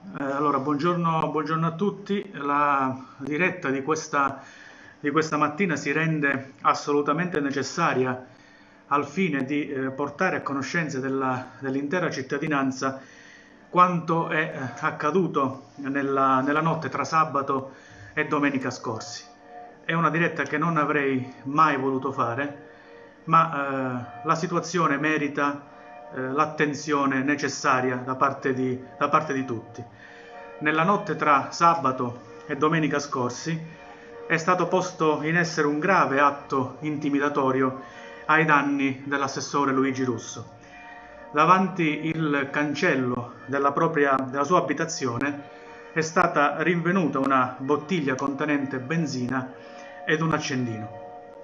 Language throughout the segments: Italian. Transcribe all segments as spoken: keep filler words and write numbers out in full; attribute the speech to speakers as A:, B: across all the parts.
A: Eh, allora, buongiorno, buongiorno a tutti. La diretta di questa, di questa mattina si rende assolutamente necessaria al fine di eh, portare a conoscenza della- dell'intera cittadinanza quanto è eh, accaduto nella, nella notte tra sabato e domenica scorsi. È una diretta che non avrei mai voluto fare, ma eh, la situazione merita eh, l'attenzione necessaria da parte di, da parte di tutti. Nella notte tra sabato e domenica scorsi è stato posto in essere un grave atto intimidatorio ai danni dell'assessore Luigi Russo. Davanti il cancello della, propria, della sua abitazione è stata rinvenuta una bottiglia contenente benzina ed un accendino.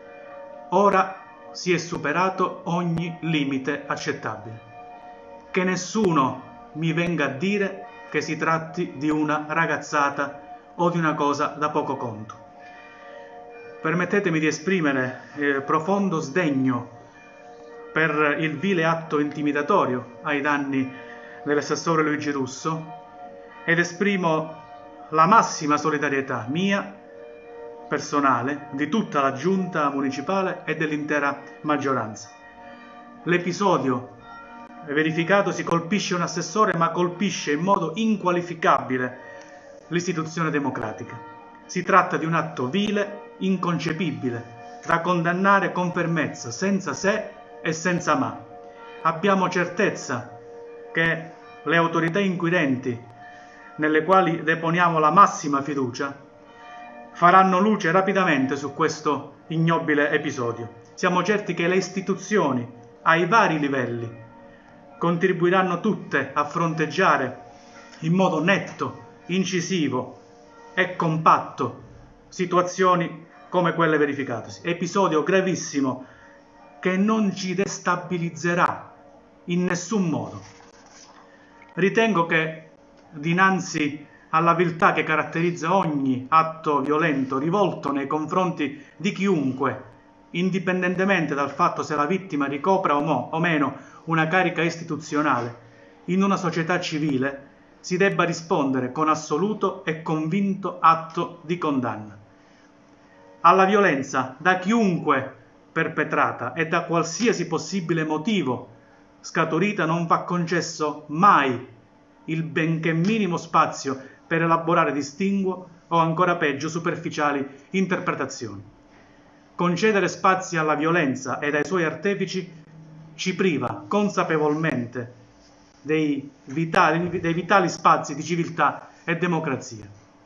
A: Ora si è superato ogni limite accettabile. Che nessuno mi venga a dire che si tratti di una ragazzata o di una cosa da poco conto. Permettetemi di esprimere eh, profondo sdegno per il vile atto intimidatorio ai danni dell'assessore Luigi Russo ed esprimo la massima solidarietà mia, personale, di tutta la giunta municipale e dell'intera maggioranza. L'episodio verificatosi colpisce un assessore, ma colpisce in modo inqualificabile l'istituzione democratica. Si tratta di un atto vile, inconcepibile, da condannare con fermezza, senza se e senza ma. Abbiamo certezza che le autorità inquirenti, nelle quali deponiamo la massima fiducia, faranno luce rapidamente su questo ignobile episodio. Siamo certi che le istituzioni, ai vari livelli, contribuiranno tutte a fronteggiare in modo netto, incisivo e compatto situazioni come quelle verificatesi. Episodio gravissimo che non ci destabilizzerà in nessun modo. Ritengo che dinanzi alla viltà che caratterizza ogni atto violento rivolto nei confronti di chiunque, indipendentemente dal fatto se la vittima ricopra o, mo, o meno una carica istituzionale in una società civile, si debba rispondere con assoluto e convinto atto di condanna. Alla violenza da chiunque perpetrata e da qualsiasi possibile motivo scaturita non va concesso mai il benché minimo spazio per elaborare distinguo o ancora peggio superficiali interpretazioni. Concedere spazi alla violenza ed ai suoi artefici ci priva consapevolmente dei vitali, dei vitali spazi di civiltà e democrazia.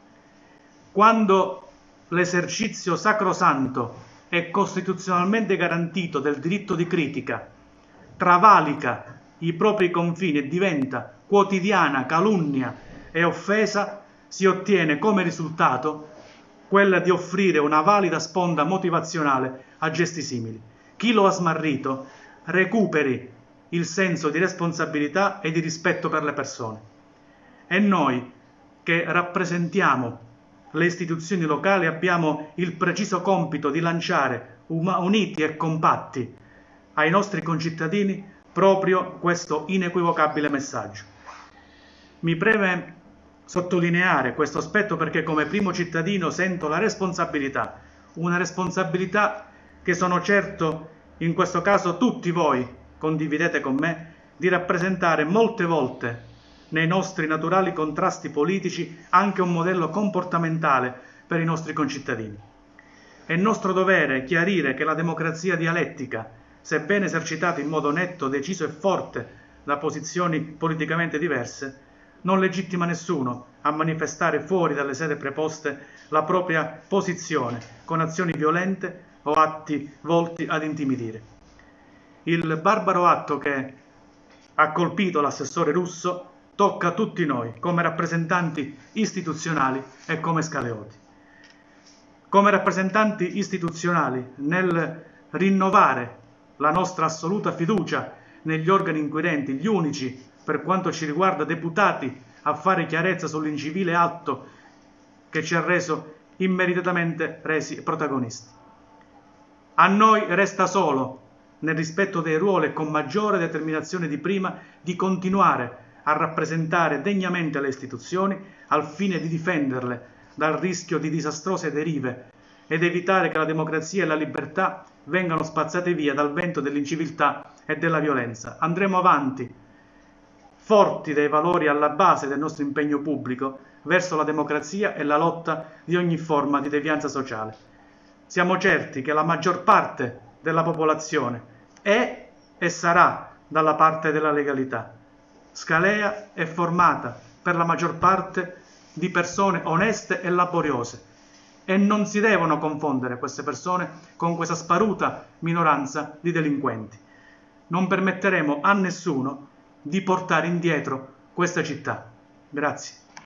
A: Quando l'esercizio sacrosanto e costituzionalmente garantito del diritto di critica travalica i propri confini e diventa quotidiana calunnia e offesa, si ottiene come risultato quella di offrire una valida sponda motivazionale a gesti simili. Chi lo ha smarrito recuperi il senso di responsabilità e di rispetto per le persone. E noi, che rappresentiamo le istituzioni locali, abbiamo il preciso compito di lanciare uniti e compatti ai nostri concittadini proprio questo inequivocabile messaggio. Mi preme sottolineare questo aspetto perché come primo cittadino sento la responsabilità, una responsabilità che sono certo in questo caso tutti voi condividete con me, di rappresentare molte volte nei nostri naturali contrasti politici anche un modello comportamentale per i nostri concittadini. È nostro dovere chiarire che la democrazia dialettica, sebbene esercitata in modo netto, deciso e forte da posizioni politicamente diverse, non legittima nessuno a manifestare fuori dalle sedi preposte la propria posizione con azioni violente o atti volti ad intimidire. Il barbaro atto che ha colpito l'assessore Russo tocca tutti noi come rappresentanti istituzionali e come scaleoti. Come rappresentanti istituzionali, nel rinnovare la nostra assoluta fiducia negli organi inquirenti, gli unici, per quanto ci riguarda, deputati a fare chiarezza sull'incivile atto che ci ha reso immeritatamente resi protagonisti. A noi resta solo, nel rispetto dei ruoli e con maggiore determinazione di prima, di continuare a rappresentare degnamente le istituzioni al fine di difenderle dal rischio di disastrose derive ed evitare che la democrazia e la libertà vengano spazzate via dal vento dell'inciviltà e della violenza. Andremo avanti, forti dei valori alla base del nostro impegno pubblico verso la democrazia e la lotta di ogni forma di devianza sociale. Siamo certi che la maggior parte della popolazione è e sarà dalla parte della legalità. Scalea è formata per la maggior parte di persone oneste e laboriose e non si devono confondere queste persone con questa sparuta minoranza di delinquenti. Non permetteremo a nessuno di portare indietro questa città. Grazie.